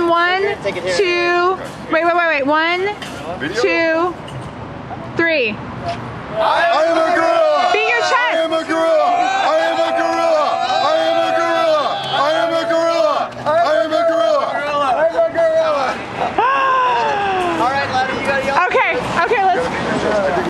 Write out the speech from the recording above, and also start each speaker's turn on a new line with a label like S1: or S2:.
S1: one, two, wait. 1, 2, 3.
S2: I am a